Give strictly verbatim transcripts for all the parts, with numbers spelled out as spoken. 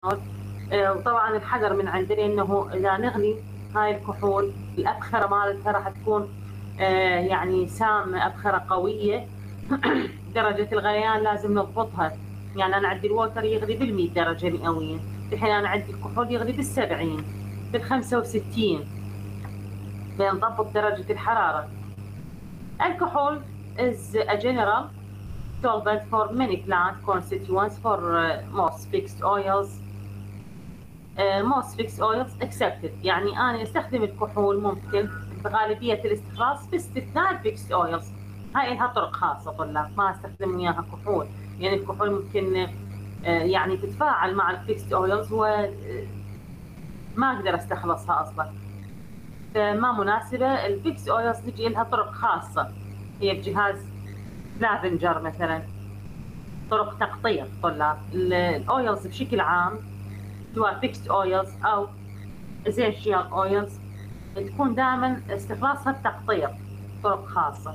آه، وطبعا الحذر من عندنا انه اذا نغلي هاي الكحول الابخره مالتها راح تكون آه، يعني سامه، ابخره قويه. درجه الغليان لازم نضبطها. يعني انا عندي الووتر يغلي بالمية درجه مئويه، الحين انا عندي الكحول يغلي بالسبعين، بالخمسة وستين. بنضبط درجه الحراره. الكحول is a general solvent for many plant constituents for uh, most fixed oils. uh, most fixed oils accepted. يعني أنا أستخدم الكحول ممكن بغالبية الاستخلاص باستثناء الفيكست اويلز. هاي لها طرق خاصة طلاب، ما استخدم وياها كحول. يعني الكحول ممكن uh, يعني تتفاعل مع الفيكست اويلز وما uh, أقدر استخلصها أصلا، فما مناسبة. الفيكست اويلز تجي لها طرق خاصة، هي بجهاز لافنجر مثلا، طرق تقطير طلاب. الاويلز بشكل عام سواء فيكست اويلز او اسينشال اويلز تكون دائما استخلاصها بتقطير، طرق خاصه.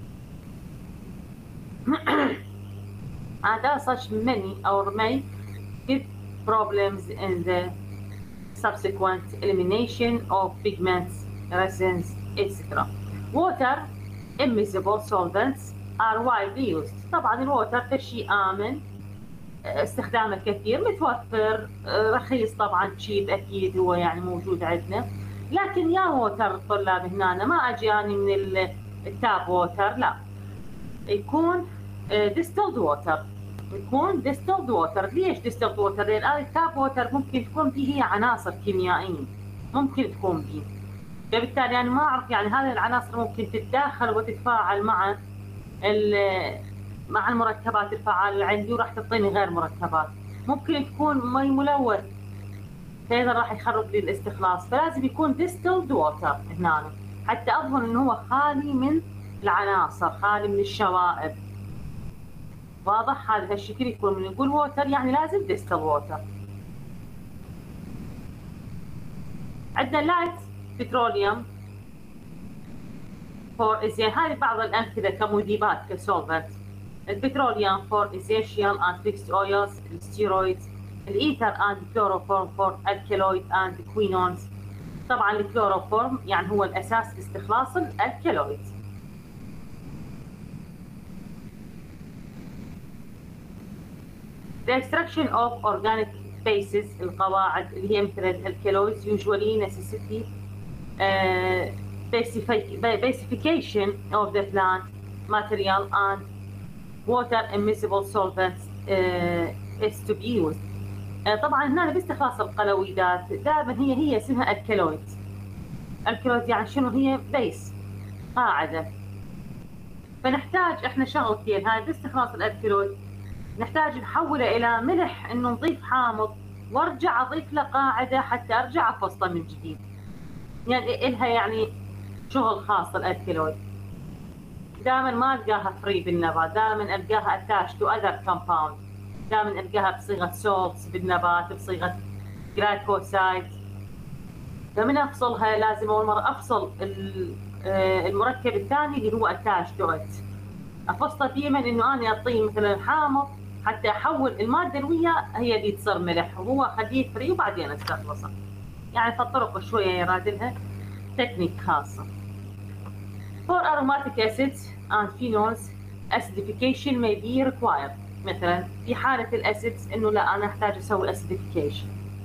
and as such many or may give problems in the subsequent elimination of pigments, resins, et cetera. Water immiscible solvents are widely used. طبعا الووتر كشيء آمن، استخدامه كثير، متوفر، رخيص طبعا، تشيب اكيد هو يعني موجود عندنا. لكن يا ووتر الطلاب هنا ما اجاني من التاب ووتر، لا، يكون ديستلد ووتر، يكون ديستلد ووتر. ليش ديستلد ووتر؟ لان التاب ووتر ممكن تكون فيه هي عناصر كيميائيه، ممكن تكون فيه، فبالتالي انا ما اعرف يعني هذه العناصر ممكن تتداخل وتتفاعل مع مع المركبات الفعالة اللي عندي وراح تعطيني غير مركبات. ممكن تكون مي ملوث، فإذا راح يخرب لي الاستخلاص، فلازم يكون distilled water هنا حتى أضمن إنه هو خالي من العناصر، خالي من الشوائب. واضح؟ هذا هالشكل يكون من نقول ووتر يعني لازم distilled water. عندنا لايت بتروليوم فور إزاي، هذه بعض الأمثلة كمذيبات كسولفنت. البتروليوم for essential and fixed oils, الستيرويدز، الايثر and chloroform for alkaloid and quinones. طبعا الكلوروفورم يعني هو الاساس لاستخلاص الالكالويد. The extraction of organic bases، القواعد اللي هي مثل الالكالويدز usually necessity uh, basification of the plant material and water immiscible solvents uh, is to be used. uh, طبعا هنا باستخلاص القلويدات دائما هي هي اسمها الكالويد. الكالويد يعني شنو؟ هي بيس، قاعده. فنحتاج احنا شغلتين هاي باستخلاص الالكالويد، نحتاج نحوله الى ملح، انه نضيف حامض وارجع اضيف له قاعده حتى ارجع افصله من جديد. يعني الها يعني شغل خاص الالكالويد. دائما ما القاها فري بالنبات، دائما القاها اتاش تو اذر كومباوند، دائما القاها بصيغه سولتس بالنبات، بصيغه جلايكوسايد. فمن افصلها لازم اول مره افصل المركب الثاني اللي هو اتاش تو ات، افصله دائما انه انا اعطيه مثلا حامض حتى احول الماده اللي وياه هي اللي تصير ملح، وهو اخليه فري وبعدين استخلصه. يعني فالطرق شويه يراد لها تكنيك خاصه. For aromatic acids and phenols, acidification may be required. مثلا في حالة الأسيدز إنه لا أنا أحتاج أسوي acidification.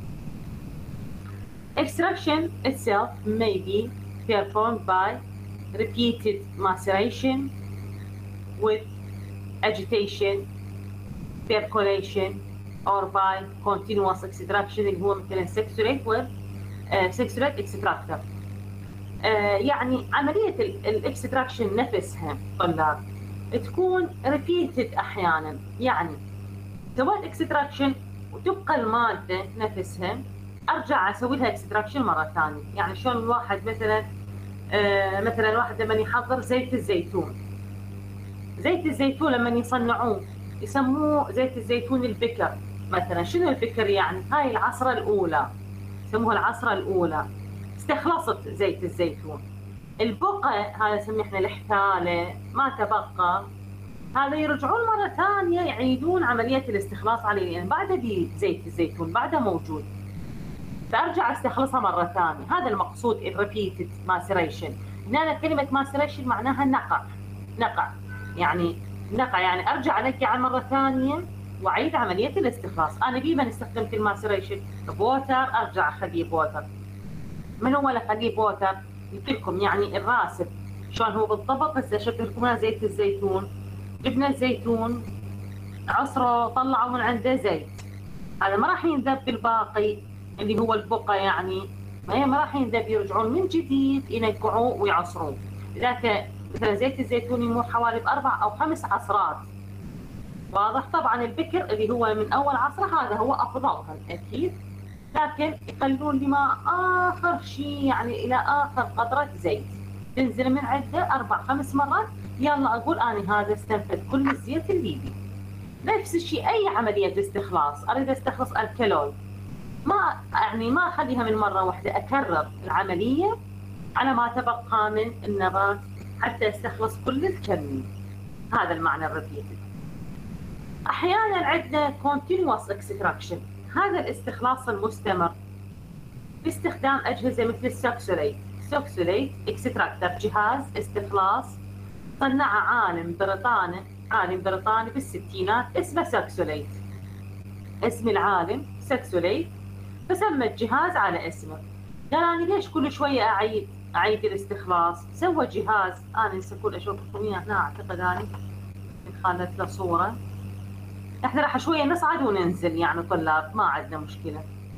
Extraction itself may be performed by repeated maceration with agitation, percolation, or by continuous extraction اللي هو مثلا sexturate و sexturate extractor. آه يعني عملية الاكستراكشن نفسها طلاب تكون ريبيتد أحيانا، يعني سويت اكستراكشن وتبقى المادة نفسها أرجع أسوي لها اكستراكشن مرة ثانية. يعني شلون الواحد مثلا آه مثلا الواحد لما يحضر زيت الزيتون، زيت الزيتون لما يصنعوه يسموه زيت الزيتون البكر مثلا. شنو البكر؟ يعني هاي العصرة الأولى، يسموها العصرة الأولى، استخلصت زيت الزيتون. البقى هذا نسميه احنا الحثالة، ما تبقى هذا يرجعون مره ثانيه يعيدون عمليه الاستخلاص عليه، يعني بعده بزيت الزيتون بعده موجود، فارجع استخلصها مره ثانيه. هذا المقصود الريبيتد ماسيريشن. هنا كلمه ماسيريشن معناها نقع، نقع يعني نقع يعني ارجع انقع مره ثانيه واعيد عمليه الاستخلاص. انا بما استخدمت الماسيريشن بووتر ارجع اخليه بووتر. من هو اللي اخليه بووتر؟ قلت لكم يعني الراسب شلون هو بالضبط. هسه شفت لكم زيت الزيتون، جبنا الزيتون عصره طلعوا من عنده زيت، هذا ما راح ينذب بالباقي اللي هو البقى، يعني ما هي ما راح ينذب، يرجعون من جديد ينقعوه ويعصروه. لذلك مثلا زيت الزيتون يمر حوالي باربع او خمس عصرات. واضح؟ طبعا البكر اللي هو من اول عصره هذا هو افضلهم اكيد، لكن يخلون لما اخر شيء يعني الى اخر قطره زيت تنزل من عنده اربع خمس مرات. يلا اقول انا هذا استنفذ كل الزيت اللي بي. نفس الشيء اي عمليه استخلاص، اريد استخلص الكالويد ما يعني ما اخليها من مره واحده، اكرر العمليه على ما تبقى من النبات حتى استخلص كل الكميه. هذا المعنى الريبيتد. احيانا عندنا continuous extraction، هذا الاستخلاص المستمر باستخدام اجهزه مثل السوكسوليت. سوكسوليت اكستراكتر جهاز استخلاص صنعه عالم بريطاني، عالم بريطاني بالستينات اسمه سوكسوليت، اسم العالم سوكسوليت، فسمى الجهاز على اسمه. قال انا ليش كل شويه اعيد اعيد الاستخلاص؟ سوى جهاز، انا نسكون اشوف لكم اياه هنا اعتقد اني خلت له صوره. احنا راح شويه نصعد وننزل يعني طلاب، ما عندنا مشكله.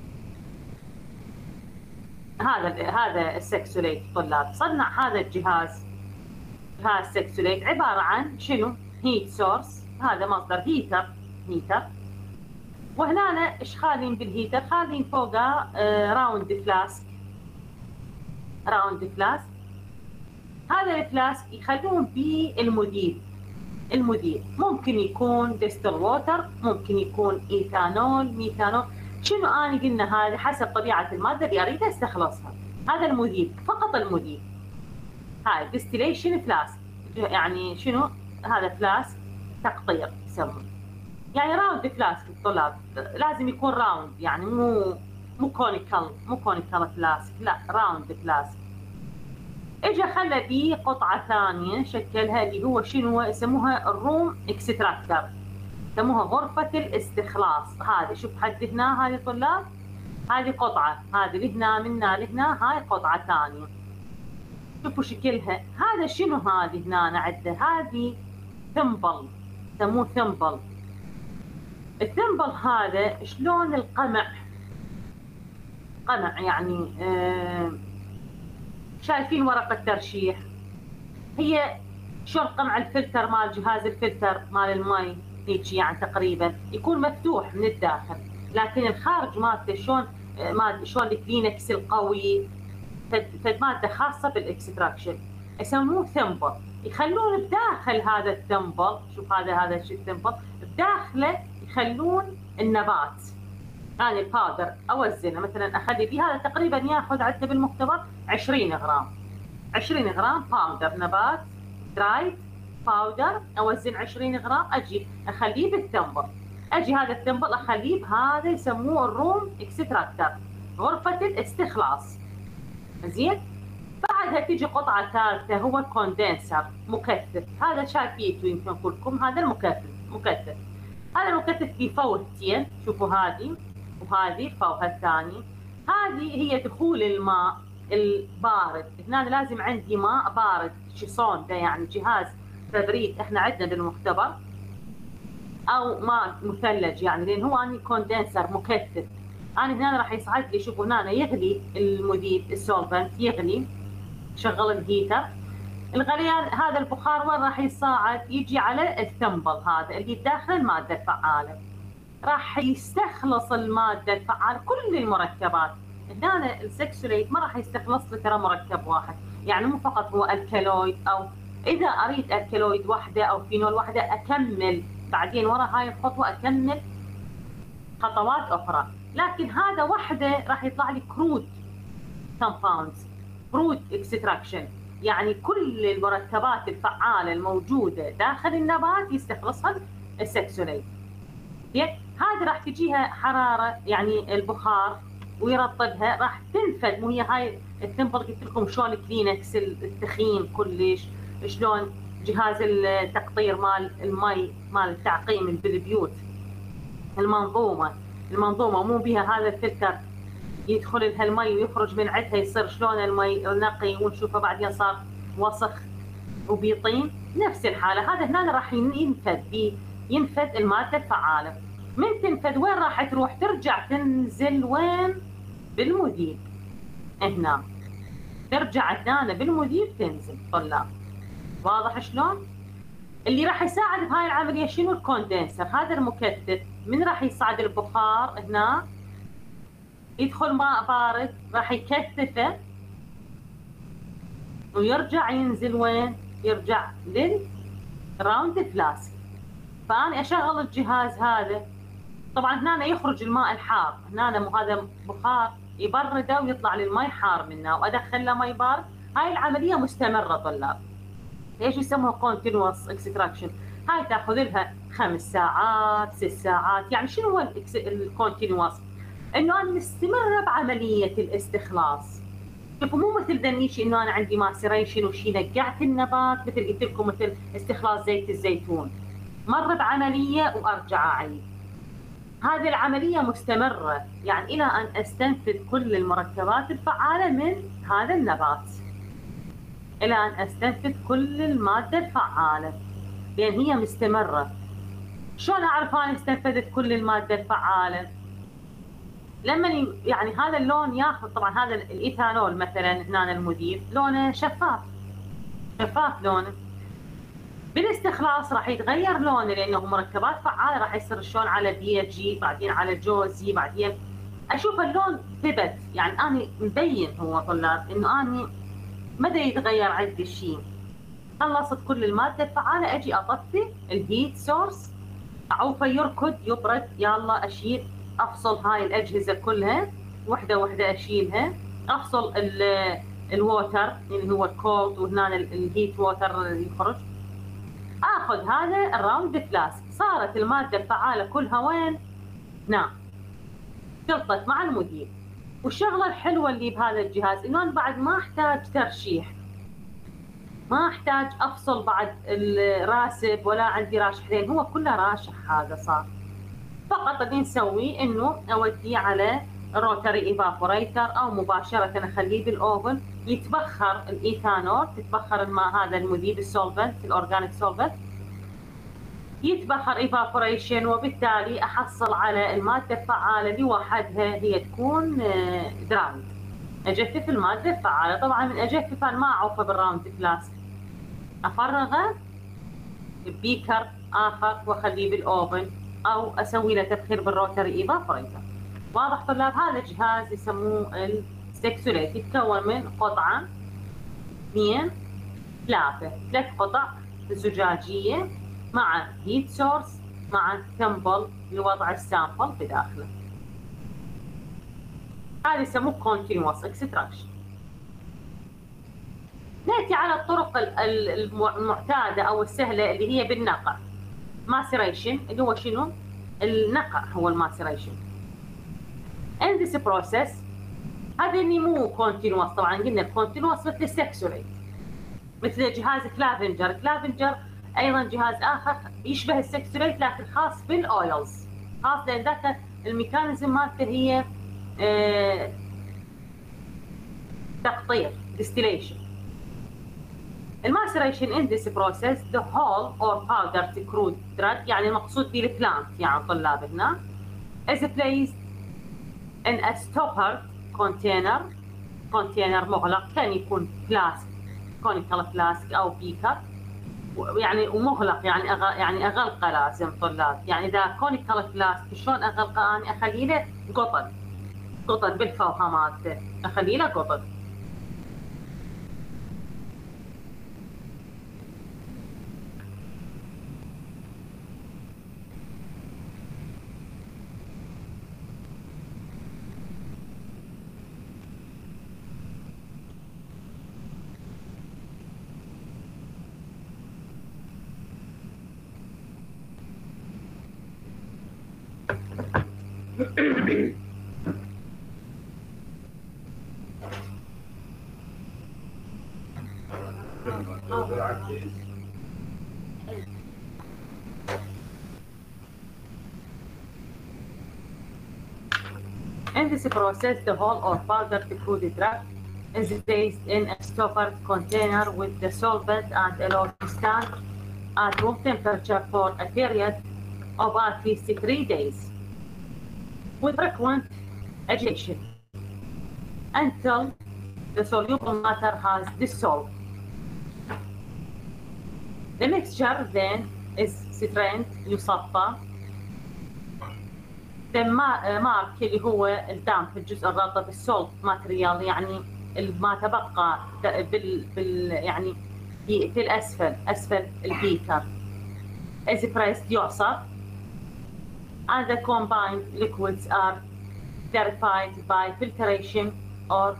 هذا هذا السكسوليت طلاب، صنع هذا الجهاز، هذا السكسوليت عباره عن شنو؟ هيت سورس، هذا مصدر هيتر، هيتر، وهنا ايش خالين بالهيتر؟ خالين فوقه آه راوند فلاسك، راوند فلاسك. هذا الفلاسك يخلون به المذيب، المذيب ممكن يكون ديستل ووتر، ممكن يكون ايثانول، ميثانول، شنو اني قلنا هذا حسب طبيعه الماده اللي اريد استخلصها. هذا المذيب، فقط المذيب. هاي ديستيليشن فلاسك، يعني شنو؟ هذا فلاسك تقطير يسمونه، يعني راوند فلاسك الطلاب، لازم يكون راوند، يعني مو مو كونيكال، مو كونيكال فلاسك، لا راوند فلاسك. اجى خلى بيه قطعه ثانيه شكلها اللي هو شنو يسموها الروم اكستراكتر، يسموها غرفه الاستخلاص. هذه شوف حد هنا، هذه طلاب هذه قطعه، هذه لهنا منا لهنا، هاي قطعه ثانيه شوفوا شكلها. هذا شنو هذه هنا عنده؟ هذه ثمبل، يسموه ثمبل. الثمبل هذا شلون القمع، قمع يعني آه شايفين ورقه ترشيح، هي شلون قمع الفلتر مال جهاز الفلتر مال المي هيك يعني تقريبا يكون مفتوح من الداخل، لكن الخارج مالته شلون مال شلون الكلينكس القوي، فد ماده خاصه بالاكستراكشن يسموه ثمبل. يخلون بداخل هذا الثمبل، شوف هذا هذا الشيء الثمبل بداخله يخلون النبات. انا يعني الباودر اوزنه مثلا اخلي به، هذا تقريبا ياخذ عندنا بالمختبر عشرين غرام، عشرين غرام باودر نبات درايد باودر، اوزن عشرين غرام، اجي اخليه بالثمبل. اجي هذا الثمبل اخليه بهذا يسموه الروم اكستراكتر، غرفه الاستخلاص. زين؟ بعدها تيجي قطعه ثالثه هو كوندنسر، مكثف. هذا شايفيته يمكن اقول لكم، هذا المكثف، مكثف. هذا المكثف فيه فوهتين، شوفوا هذه وهذه الفوهه الثانيه. هذه هي دخول الماء البارد، هنا لازم عندي ماء بارد، شيسون ده يعني جهاز تبريد احنا عندنا بالمختبر، او ماء مثلج يعني، لان هو اني كوندنسر مكثف. انا هنا راح يصعد لي، شوفوا هنا يغلي المذيب السولفنت، يغلي، شغل الهيتر، الغليان هذا البخار وين راح يصعد؟ يجي على الثمبل هذا اللي داخل الماده الفعاله، راح يستخلص الماده الفعاله كل المركبات. هنا السكسوليت ما راح يستخلص لي ترى مركب واحد، يعني مو فقط هو الكالويد، او اذا اريد الكالويد واحده او فينول واحده اكمل بعدين ورا هاي الخطوه اكمل خطوات اخرى، لكن هذا وحده راح يطلع لي كرود كومباوندز، كرود اكستراكشن. يعني كل المركبات الفعالة الموجودة داخل النبات يستخلصها السكسوليت. هذه راح تجيها حرارة يعني البخار ويرطبها، راح تنفذ. مو هي هاي الثمبل قلت لكم شلون كلينكس الثخين كلش، شلون جهاز التقطير مال المي مال التعقيم بالبيوت، المنظومة المنظومة مو بها هذا الفلتر يدخل لها المي ويخرج من عندها يصير شلون المي نقي ونشوفه بعدين صار وسخ وبيطين. نفس الحالة هذا هنا راح ينفذ ينفذ المادة الفعالة. من تنفذ وين راح تروح؟ ترجع تنزل وين؟ بالمذيب. هنا ترجع هنا بالمذيب تنزل طلاب. واضح شلون؟ اللي راح يساعد بهاي العملية شنو؟ الكوندنسر، هذا المكثف. من راح يصعد البخار هنا يدخل ماء بارد راح يكثفه ويرجع ينزل وين؟ يرجع للراوند فلاسك. فأنا أشغل الجهاز هذا، طبعا هنا يخرج الماء الحار، هنا مو هذا بخار يبرده ويطلع للماء حار منه وأدخل له ماء بارد. هاي العملية مستمرة طلاب. ليش يسموها كونتينوس اكستراكشن؟ هاي تاخذ لها خمس ساعات ست ساعات. يعني شنو هو الكونتينوس؟ انه انا مستمره بعمليه الاستخلاص. شوفوا مو مثل دنيشي انه انا عندي ماسيريشن وشي نقعت النبات مثل قلت لكم مثل استخلاص زيت الزيتون، مر بعمليه وارجع اعيد. هذه العمليه مستمره يعني الى ان استنفذ كل المركبات الفعاله من هذا النبات، الى ان استنفذ كل الماده الفعاله، لان هي مستمره. شلون اعرف انا استنفذت كل الماده الفعاله؟ لما يعني هذا اللون ياخذ، طبعا هذا الايثانول مثلا هنا المذيب لونه شفاف شفاف لونه، بالاستخلاص راح يتغير لونه لانه مركبات فعاله، راح يصير شلون على بي جي بعدين على جوزي بعدين اشوف اللون ثبت. يعني انا مبين هو طلاب انه انا ما دا يتغير عندي شيء. خلصت كل الماده الفعاله اجي اطفي الهيت سورس، اعوفه يركض يبرد، يلا اشيل افصل هاي الاجهزه كلها وحده وحده اشيلها، افصل الووتر اللي هو الكولد وهنا الهيت ووتر يخرج، اخذ هذا الراوند فلاسك. صارت الماده الفعاله كلها وين؟ هنا خلطت مع المذيب. والشغله الحلوه اللي بهذا الجهاز انه انا بعد ما احتاج ترشيح، ما احتاج افصل بعد الراسب ولا عندي راشحتين، هو كله راشح. هذا صار فقط اللي نسويه انه اوديه على روتري ايفابوريتر او مباشره اخليه بالاوفن يتبخر الايثانول، تتبخر الماء هذا المذيب السولفنت الاورجانيك سولفنت يتبخر ايفابوريشن، وبالتالي احصل على الماده الفعاله لوحدها هي تكون دراي. اجفف الماده الفعاله، طبعا من اجفف انا ما اعوفه بالراوند فلاسك، افرغه ببيكر اخر واخليه بالاوفن او اسوي له تبخير بالروتري ايفابوريتر. واضح طلاب؟ هذا الجهاز يسموه السكسوليت، يتكون من قطعه اثنين ثلاثه ثلاث قطع زجاجيه مع هيت سورس مع ثمبل لوضع السامبل بداخله. هذا يسموه كونتينوس اكستراكشن. ناتي على الطرق المعتاده او السهله اللي هي بالنقع. ماسيريشن اللي هو شنو؟ النقع هو الماسيريشن. in this process هذا اللي مو كونتينوس، طبعا قلنا الكونتينوس مثل السكسوليت مثل جهاز كلافنجر. كلافنجر ايضا جهاز اخر يشبه السكسوليت لكن خاص بالاويلز، خاص لان ذاك الميكانيزم مالته هي اه تقطير distillation. الماسيريشن in this process the whole or powdered crude drug، يعني المقصود به البلانت يعني طلاب هنا، is placed in a stoppered container container مغلق، كان يكون فلاسك كونيكال فلاسك او بيكر يعني ومغلق يعني أغ... يعني اغلقه لازم طلاب. يعني اذا كونيكال فلاسك شلون اغلقه؟ انا اخلي له قطن قطن بالفوحه مالته، اخلي له قطن. In this process, the whole or powdered crude drug is placed in a stoppered container with the solvent and allowed to stand at room temperature for a period of at least three days with frequent agitation until the soluble matter has dissolved. The mixture then is strained يصفى. The mark اللي هو الدام في الجزء الرطب السولت ماتريال يعني ما تبقى بال, بال يعني في, في الأسفل أسفل البيكر is pressed يعصر and the combined liquids are clarified by filtration or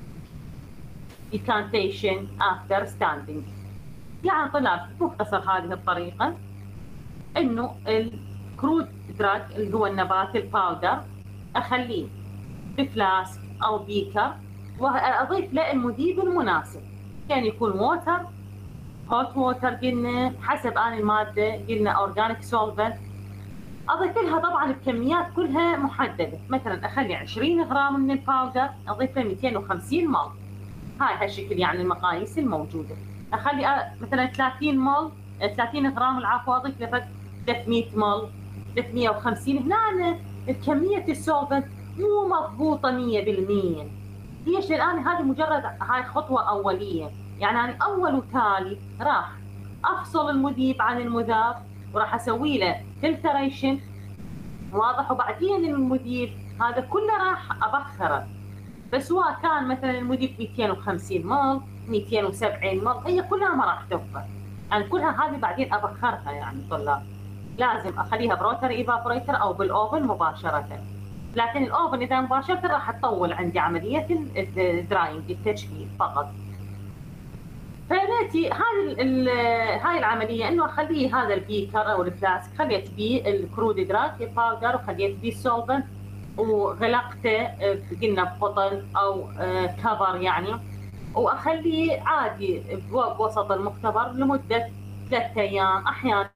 decantation after standing. يعني طلاب مختصر هذه الطريقة إنه الكرود دراج اللي هو النبات الباودر أخليه بفلاسك أو بيكر وأضيف له المذيب المناسب، كان يكون ووتر هوت ووتر قلنا حسب آن المادة قلنا أورجانيك سولفنت. أضيف لها طبعا الكميات كلها محددة، مثلا أخلي عشرين غرام من الباودر أضيف له مئتين وخمسين مل، هاي هالشكل يعني المقاييس الموجودة. أخلي مثلا ثلاثين مل ثلاثين غرام العفو أضيف له ثلاثمئة مل ثلاثمئة وخمسين. هنا الكمية السولفنت مو مضبوطة مئة بالمئة. ليش؟ الآن هذه مجرد هاي خطوة أولية، يعني أنا أول وتالي راح أفصل المذيب عن المذاب وراح أسوي له فلتريشن واضح، وبعدين المذيب هذا كله راح أبخره، فسواء كان مثلا المذيب مئتين وخمسين مل مئتين وسبعين مل هي كلها ما راح تبقى، يعني كلها هذه بعدين أبخرها. يعني طلاب لازم أخليها بروتر ايفابوريتر أو بالأوفن مباشرة، لكن الأوفن إذا مباشرة راح تطول عندي عملية الدراينج التجفيف فقط. فناتي هذه هاي العمليه انه اخليه هذا البيكر او الفلاسك خليت بيه الكرود دراج الباودر وخليت بيه السولفنت وغلقته قلنا بقطن او كفر يعني، واخليه عادي بوسط المختبر لمده ثلاثة ايام احيانا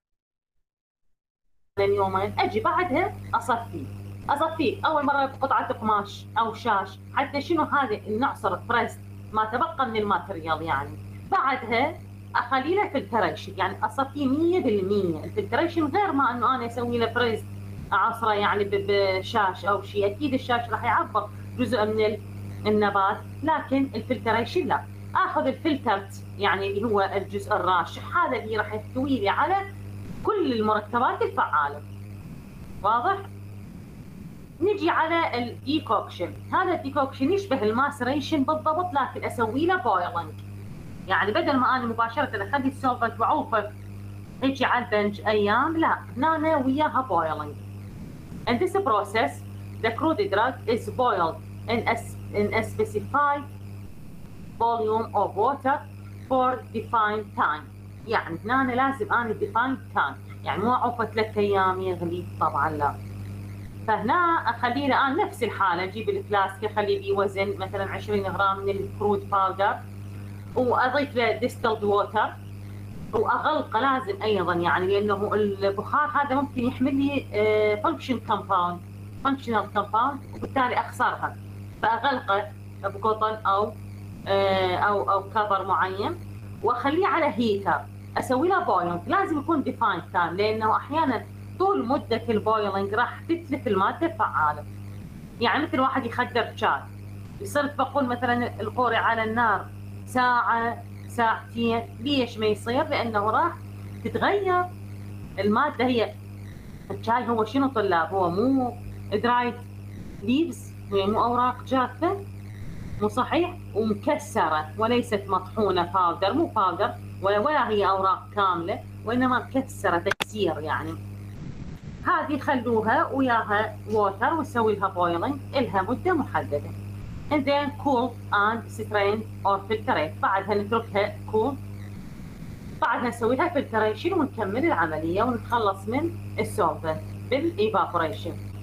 يومين. اجي بعدها اصفيه اصفيه اول مره بقطعه قماش او شاش حتى شنو هذه النعصر بريست ما تبقى من الماتريال يعني. بعدها اخلي له فلتريشن يعني اصفيه مئة بالمئة. الفلتريشن غير ما انه انا اسوي له بريست اعصره يعني بشاش او شيء، اكيد الشاش راح يعبر جزء من النبات، لكن الفلتريشن لا، اخذ الفلترت يعني اللي هو الجزء الراشح هذا اللي راح يحتوي لي على كل المركبات الفعاله. واضح؟ نجي على الديكوكشن. هذا الديكوكشن يشبه الماسريشن بالضبط، لكن اسوي له بويلنج، يعني بدل ما انا مباشره اخلي السولفنت وعوفه هيجي على البنج ايام، لا هنا أنا وياها بويلنج. In this process the crude drug is boiled in a, in a specified volume of water for defined time. يعني هنا أنا لازم انا defined time، يعني مو اعوفه ثلاث ايام يغلي طبعا لا. فهنا اخلي له الان نفس الحاله، اجيب الفلاسك اخلي بيه وزن مثلا عشرين غرام من الكرود باودر واضيف له ديستلد ووتر واغلقه لازم ايضا يعني، لانه البخار هذا ممكن يحمل لي فانكشن كومباوند فانكشنال كومباوند وبالتالي اخسرها، فاغلقه بقطن او او او كفر معين واخليه على هيتر اسوي له بويلنج. لازم يكون ديفايند تايم، لانه احيانا طول مده البويلنج راح تتلف الماده الفعاله. يعني مثل واحد يخدر شاي يصير بقول مثلا القوري على النار ساعة ساعتين، ليش ما يصير؟ لأنه راح تتغير المادة. هي الشاي هو شنو طلاب؟ هو مو درايد ليفز، هي مو أوراق جافة، مو صحيح؟ ومكسرة وليست مطحونة باودر، مو باودر ولا, ولا هي أوراق كاملة، وإنما مكسرة تكسير يعني. هذه خلوها وياها ووتر وسوي لها بويلنج إلها مدة محددة. and then cool and strain or filtrate. بعدها نتركها cool، بعدها نسوي لها filtration ونكمل العملية ونتخلص من السولفنت بالايفابوريشن.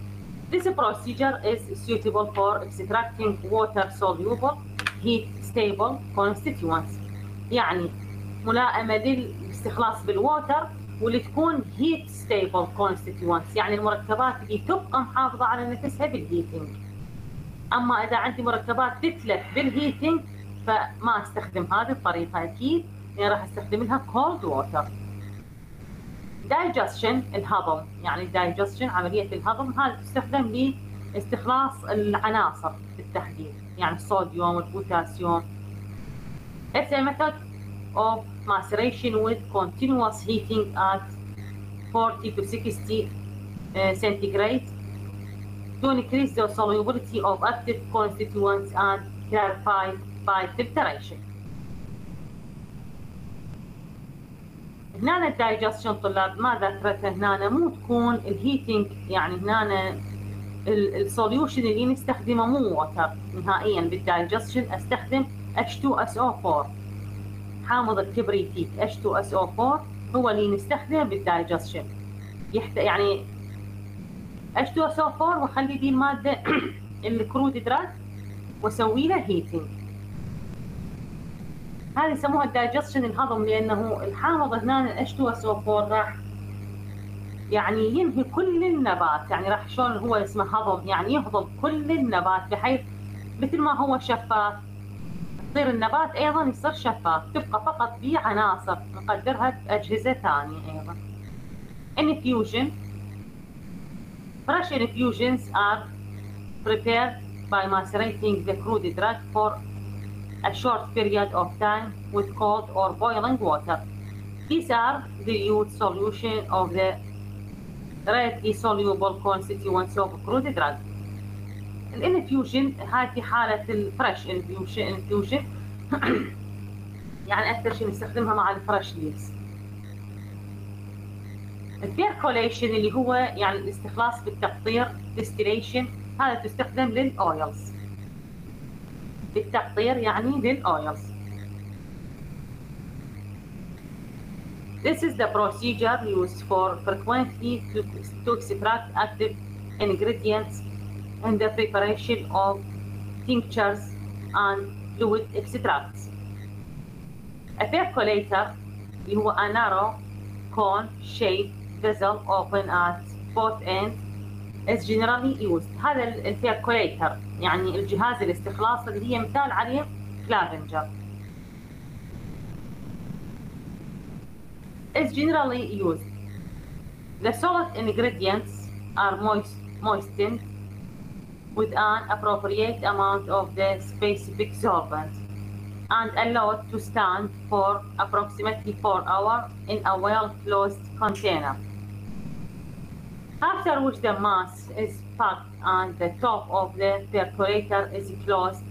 This procedure is suitable for extracting water soluble heat stable constituents. يعني ملائمة للاستخلاص بالووتر واللي تكون heat stable constituents، يعني المركبات اللي تبقى محافظة على نفسها بالهيتنج. أما إذا عندي مركبات تتلف بالهيتنج فما استخدم هذه الطريقة أكيد، يعني راح استخدم لها cold water. digestion الهضم، يعني digestion عملية الهضم، هذه تستخدم لاستخلاص العناصر بالتحديد، يعني الصوديوم والبوتاسيوم. It's a method of maceration with continuous heating at forty to sixty uh, centigrade to increase the solubility of active constituents and clarify by filtration. هنا الدايجستشن طلاب ما ذكرته هنا مو تكون الهيتنج، يعني هنا السوليوشن اللي نستخدمه مو ووتر نهائيا بالدايجستشن، استخدم إتش تو إس أو فور حامض الكبريتيك. إتش تو إس أو فور هو اللي نستخدمه بالدايجستشن، يحت... يعني إتش تو إس أو فور واخلي دي الماده الكرود دراج واسوي له هيتنج. هذه يسموها الدايجستشن الهضم، لانه الحامض هنا إتش تو إس أو فور راح يعني ينهي كل النبات، يعني راح شلون هو اسمه هضم، يعني يهضم كل النبات بحيث مثل ما هو شفاف يصير النبات ايضا يصير شفاف، تبقى فقط به عناصر نقدرها باجهزه ثانيه ايضا. Infusion. Fresh infusions are prepared by macerating the crude drug for a short period of time with cold or boiling water. These are dilute solution of the readily soluble constituents of crude drug. الانفيوجن هاي في حالة الفريش انفيوجن يعني أكثر شيء نستخدمها مع الفريش ليفز. البيركوليشن اللي هو يعني الاستخلاص بالتقطير ديستيليشن، هذا تستخدم للأويلز بالتقطير يعني للأويلز. This is the procedure used for frequently to, to extract active ingredients in the preparation of tinctures and fluid extracts. A percolator اللي هو a narrow cone shaped vessel open at both ends is generally used. هذا البيركوليتر يعني الجهاز الاستخلاص اللي هي مثال عليه كلافنجر. is generally used. The solid ingredients are moist, moistened with an appropriate amount of the specific solvent and allowed to stand for approximately four hours in a well-closed container. After which the mass is packed and the top of the percolator is closed.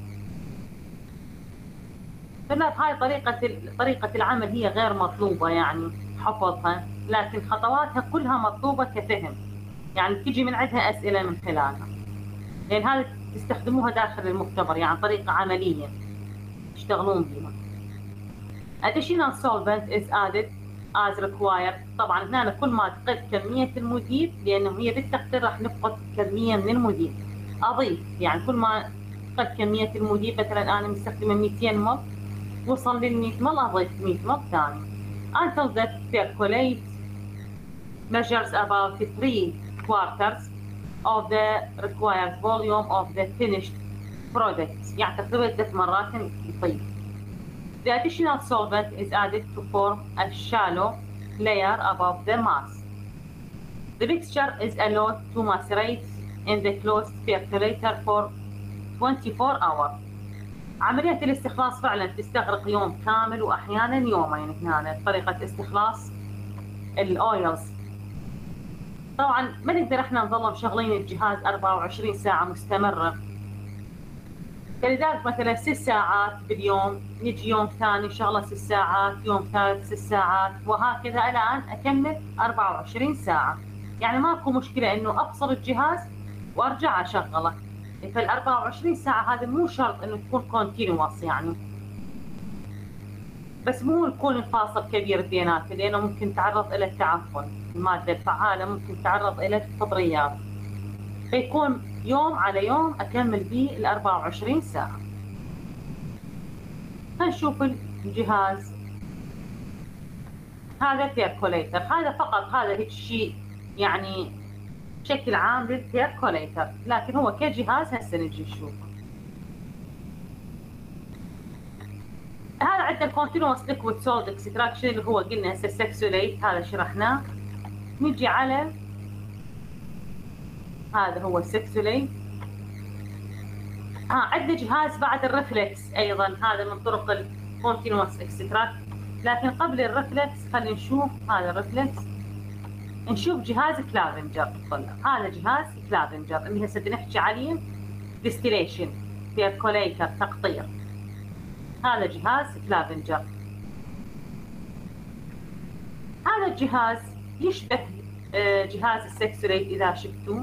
طلاب هاي طريقة طريقة العمل هي غير مطلوبة يعني حفظها، لكن خطواتها كلها مطلوبة كفهم، يعني تجي من عندها أسئلة من خلالها، لأن هذا تستخدموها داخل المختبر يعني طريقة عملية تشتغلون بها. Additional solvent is added as required. طبعا هنا كل ما تقل كمية المذيب، لأنه هي بالتقدير راح نفقد كمية من المذيب، أضيف يعني كل ما تقل كمية المذيب، مثلا أنا مستخدمة مئتين مل، وصل لل مئة مل أضيف مئة مل ثاني. Until the percolate measures about three quarters of the required volume of the finished product، يعني تقريبا ثلاث مرات يطيب. The additional solvent is added to form a shallow layer above the mass. The mixture is allowed to macerate in the closed percolator for twenty-four hours. عملية الاستخلاص فعلا تستغرق يوم كامل وأحيانا يومين. هنا طريقة استخلاص الأويلز. طبعا ما نقدر احنا نظل مشغلين الجهاز أربعة وعشرين ساعة مستمرة، فلذلك مثلا ست ساعات باليوم، نجي يوم ثاني شغله ست ساعات، يوم ثالث ست ساعات، وهكذا الى ان اكمل أربعة وعشرين ساعة. يعني ماكو مشكلة انه افصل الجهاز وارجع اشغله. فال أربعة وعشرين ساعة هذا مو شرط انه تكون كونتينوس يعني، بس مو يكون الفاصل كبير بيناتها، لانه ممكن تعرض الى التعفن، المادة الفعالة ممكن تعرض الى الفطريات. فيكون يوم على يوم اكمل بيه ال أربعة وعشرين ساعة. هنشوف الجهاز. هذا بيركوليتر، هذا فقط هذا هيك شيء يعني بشكل عام للبيركوليتر، لكن هو كجهاز هسه نجي نشوفه. هذا عندنا الكونتينوس ليكويد سولت اكستراكشن اللي هو قلنا هسه السكسوليت، هذا شرحناه. نجي على هذا هو السكسوليت. ها آه عندنا جهاز بعد الرفلكس ايضا، هذا من طرق الكونتينوس اكستراكت. لكن قبل الرفلكس خلينا نشوف هذا الرفلكس، نشوف جهاز كلافنجر. طلع هذا جهاز كلافنجر اللي هسه بنحكي عليه ديستيليشن بيركوليتر تقطير. هذا جهاز كلافنجر. هذا الجهاز يشبه جهاز السكسوليت اذا شفتوه.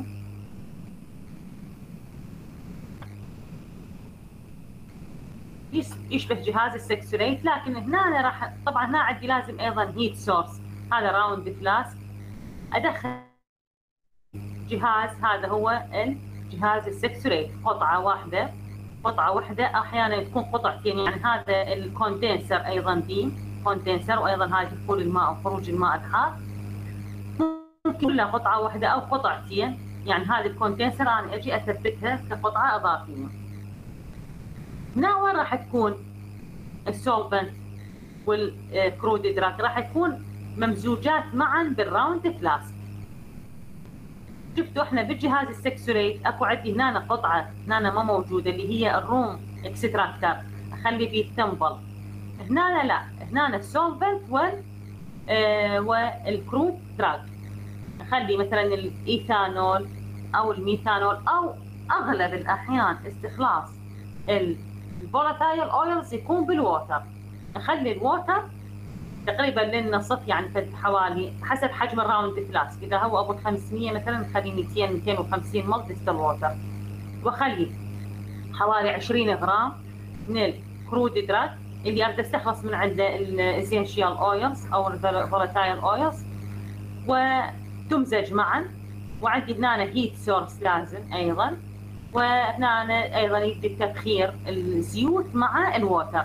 يشبه جهاز السكسوليت، لكن هنا أنا راح طبعا هنا عندي لازم ايضا هيت سورس. هذا راوند فلاسك ادخل جهاز، هذا هو الجهاز السكسوليت، قطعه واحده قطعه واحده احيانا تكون قطعتين، يعني هذا الكوندنسر ايضا دي كوندنسر، وايضا هاي دخول الماء وخروج الماء الحار، ممكن كلها قطعه واحده او قطعتين. يعني هذه الكوندنسر انا اجي اثبتها كقطعه اضافيه. هنا وين راح تكون السولفنت والكرود دراج؟ راح يكون ممزوجات معا بالراوند فلاسك. شفتوا احنا بالجهاز السكسوليت اكو عندي هنا قطعه هنا ما موجوده اللي هي الروم اكستراكتر، اخلي فيه التمبل. هنا لا، هنا السولفنت وال آه والكرود دراج، اخلي مثلا الايثانول او الميثانول، او اغلب الاحيان استخلاص الفولاتايل اويلز يكون بالووتر. اخلي الووتر تقريبا للنصف، يعني حوالي حسب حجم الراوند فلاسك، اذا هو ابو خمسمية مثلا نخلي مئتين مئتين وخمسين مل ديستل ووتر، واخلي حوالي عشرين غرام من الكرود دراج اللي اريد استخلص من عنده الاسينشيال اويلز او الفولاتايل اويلز، وتمزج معا. وعندي هنا هيت سورس لازم ايضا، وهنا ايضا يبدي تبخير الزيوت مع الووتر،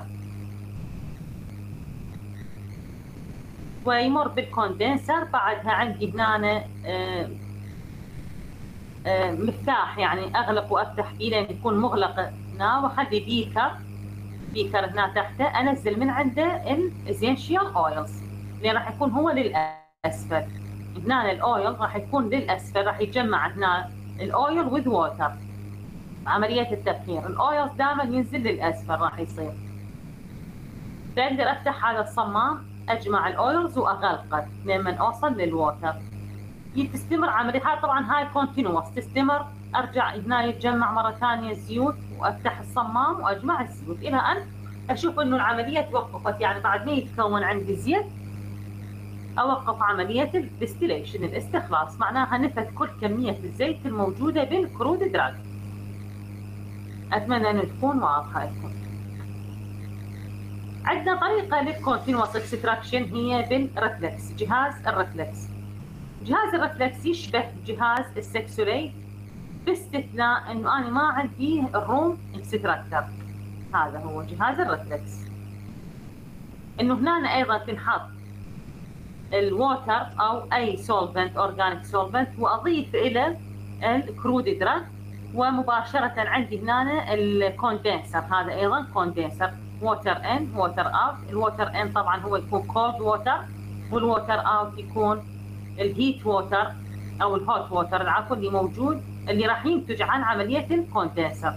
ويمر بالكوندنسر. بعدها عندي هنا آه آه مفتاح، يعني اغلق وافتح فيه لان يكون مغلق هنا، واخلي بيكر بيكر هنا تحته انزل من عنده الاسينشيال اويلز اللي راح يكون هو للاسفل. هنا الاويل راح يكون للاسفل، راح يتجمع هنا الاويل وذ ووتر. عمليه التبخير الاويل دائما ينزل للاسفل راح يصير. بقدر افتح هذا الصمام، اجمع الاويلز واغلقه لما اوصل للووتر. تستمر عمليه، هاي طبعا هاي كونتينوس تستمر. ارجع هنا يتجمع مره ثانيه الزيوت، وافتح الصمام واجمع الزيوت الى ان اشوف انه العمليه توقفت. يعني بعد ما يتكون عندي زيت اوقف عمليه الديستيليشن الاستخلاص، معناها نفت كل كميه الزيت الموجوده بالكرود دراج. اتمنى انه تكون واضحه لكم. عندنا طريقه للكونتينوس اكستراكشن هي بالرفلكس، جهاز الرفلكس. جهاز الرفلكس يشبه جهاز السكسوليت باستثناء انه انا ما عندي الروم اكستراكتر. هذا هو جهاز الرفلكس، انه هنا ايضا تنحط الووتر او اي سولفنت اورجانيك سولفنت، واضيف الى الكرود دراج، ومباشره عندي هنا الكوندنسر. هذا ايضا كوندنسر، ووتر ان ووتر اوت. الووتر ان طبعا هو يكون كولد ووتر، والووتر اوت يكون الهيت ووتر او الهوت ووتر العفو اللي موجود اللي راح ينتج عن عمليه الكوندنسر،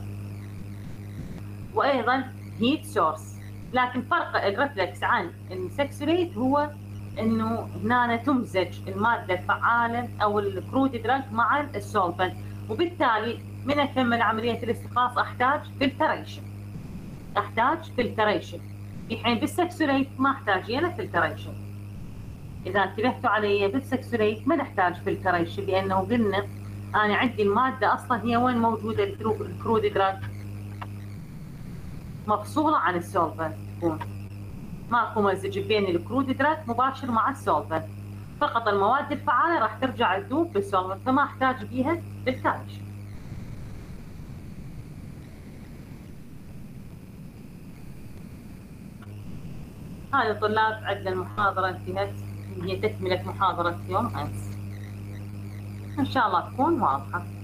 وايضا هيت سورس. لكن فرق الرفلكس عن السكسوليت هو انه هنا تمزج الماده الفعاله او الكرود دراج مع السولفنت، وبالتالي من اكمل عمليه الاستخلاص احتاج فلتريشن احتاج فلتريشن في حين بالسكسوليت ما احتاج له فلتريشن. اذا انتبهتوا علي بالسكسوليت ما نحتاج فلتريشن، لانه قلنا انا عندي الماده اصلا هي وين موجوده الكرود دراج مفصوله عن السولفنت، تكون ماكو مزج بين الكرود دراج مباشر مع السولفنت، فقط المواد الفعاله راح ترجع تذوب بالسولفنت، فما احتاج بيها فلتريشن. هذه طلاب عندنا المحاضرة انتهت، هي تكملة محاضرة يوم أمس، إن شاء الله تكون واضحة.